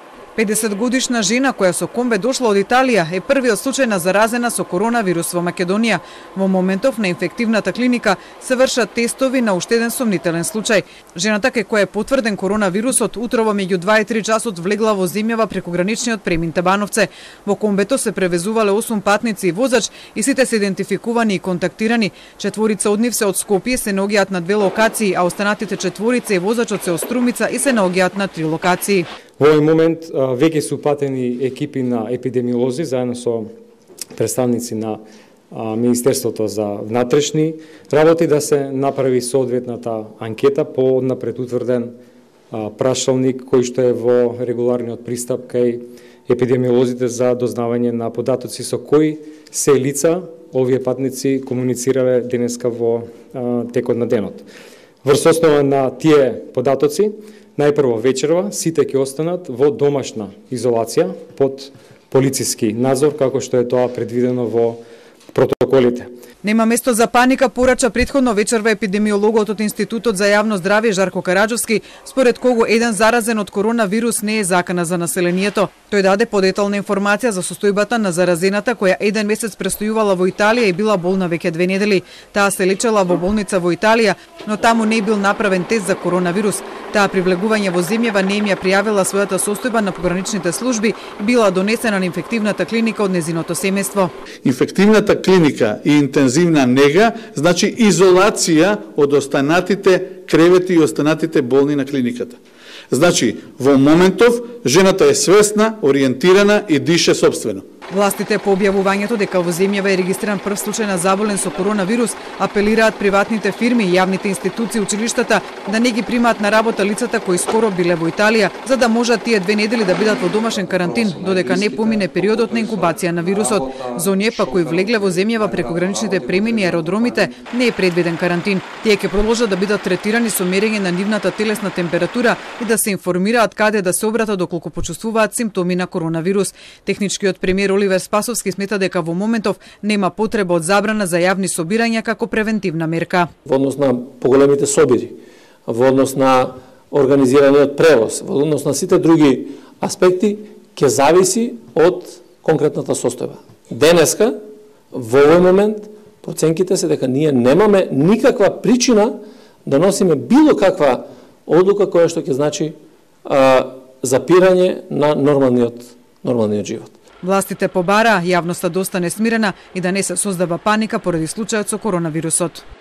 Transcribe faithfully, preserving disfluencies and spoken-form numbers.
педесет годишна жена која со комбе дошла од Италија е првиот случај на заразена со коронавирус во Македонија. Во моментов на инфективната клиника се вршат тестови на уште еден сомнителен случај. Жената кај која е потврден коронавирусот утрово меѓу два и три часот влегла во земјава преку граничниот премин Табановце. Во комбето се превезувале осум патници и возач и сите се идентификувани и контактирани. Четворица од нив се од Скопје, се наоѓаат на две локации, а останатите четворица и возачот се од Струмица и се наоѓаат на три локации. Во овој момент веќе се упатени екипи на епидемиолози заедно со представници на Министерството за внатрешни работи да се направи соодветната анкета по напред утврден прашалник кој што е во регуларниот пристап кај епидемиолозите за дознавање на податоци со кои се лица овие патници комуницирале денеска во текот на денот. Врз основа на тие податоци најпрво вечерва сите ќе останат во домашна изолација под полициски надзор, како што е тоа предвидено во протоколите. Нема место за паника, порача претходно вечерва епидемиологот од Институтот за јавно здравје Жарко Караџовски, според кого еден заразен од коронавирус не е закана за населението. Тој даде подетална информација за состојбата на заразената која еден месец престојувала во Италија и била болна веќе две недели. Таа се лечела во болница во Италија, но таму не бил направен тест за коронавирус. Таа при влегување во земјава не им ја пријавила својата состојба на пограничните служби и била донесена на инфективната клиника од незиното семејство. Инфективната клиника и интензивна нега значи изолација од останатите кревети и останатите болни на клиниката. Значи, во моментов, жената е свесна, ориентирана и дише собствено. Властите по објавувањето дека во земјава е регистриран прв случај на заболен со коронавирус, апелираат приватните фирми, јавните институции, училиштата да не ги примаат на работа лицата кои скоро биле во Италија, за да можат тие две недели да бидат во домашен карантин, додека не помине периодот на инкубација на вирусот. За оние па кои влегле во земјава преку граничните премини и аеродромите, не е предвиден карантин. Тие ќе продолжат да бидат третирани со мерење на нивната телесна температура и да се информираат каде да се обратат доколку почувствуваат симптоми на коронавирус. Техничкиот премиер Оливер Спасовски смета дека во моментов нема потреба од забрана за јавни собирања како превентивна мерка. Во однос на поголемите собири, во однос на организираниот превоз, во однос на сите други аспекти, ќе зависи од конкретната состојба. Денеска, во овој момент, проценките се дека ние немаме никаква причина да носиме било каква одлука која што ќе значи а, запирање на нормалниот, нормалниот живот. Властите побара јавноста да остане смирена и да не се создава паника поради случајот со коронавирусот.